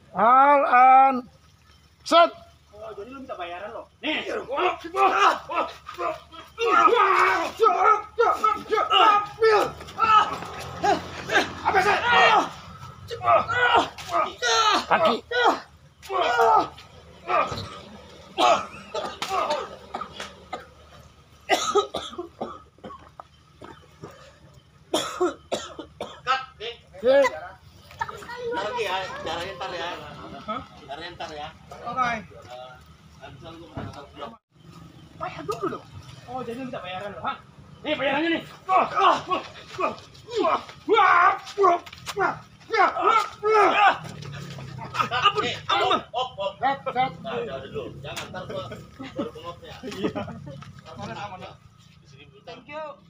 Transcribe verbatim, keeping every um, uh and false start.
Hal an set. Oh, jadi lu minta bayaran lo. Nih. Apa sih? Kaki. Kak, nih. Oke. Lagi ya, caranya ntar ya. Hah? Caranya ntar ya. Oke. Langsung gue mau blok. Bayar dulu dong. Oh, jadi lu minta bayaran lo, ha? Nih bayarannya nih. Oh, oh, oh, oh. Wah, wah, wah, wah, wah, wah. Ampun, ampun. Op, op. Set, set. Nah, udah dulu. Jangan ntar gua baru bengoknya. Iya. Mana aman ya? Di sini Thank you.